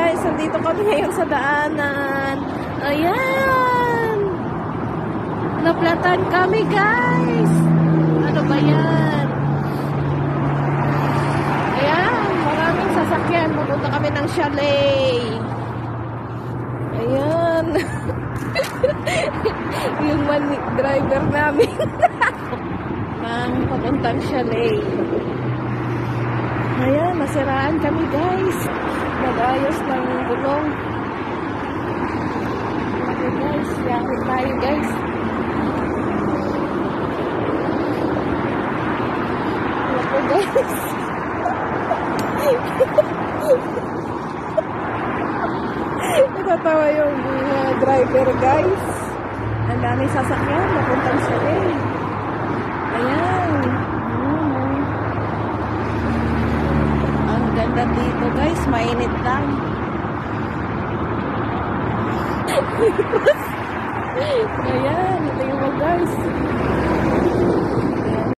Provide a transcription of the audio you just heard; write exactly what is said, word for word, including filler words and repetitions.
guys, nandito kami ngayon sa daanan. Ayan. Naplatan kami guys. Ano ba yan? Ayan, maraming sasakyan. Pupunta kami ng chalet. Ayan. Yung man driver namin. Ang papuntang chalet. Ayan, nasiraan kami guys. Nag-ayos ng gulong. Okay guys, yakit tayo guys. Okay guys. Natatawa yung uh, driver guys. Ang daming sasakyan, napuntang chalet. Ayan. Mm. Ang ganda dito guys, mainit lang. Ayan, ito yung lugar.